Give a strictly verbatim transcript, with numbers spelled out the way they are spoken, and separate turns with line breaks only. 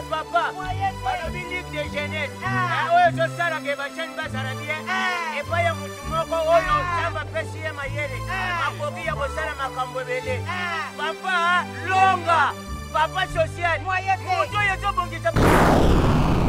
papa. Balobi ligue de jeunesse. Oyo tosala ke bachani basala bien. Et pas ya mutu moko oyo tamba pesi ye mayele. Makoki ya kosala makambo ebele. Papa longa. Papa social. Mutu oyo tobongisa.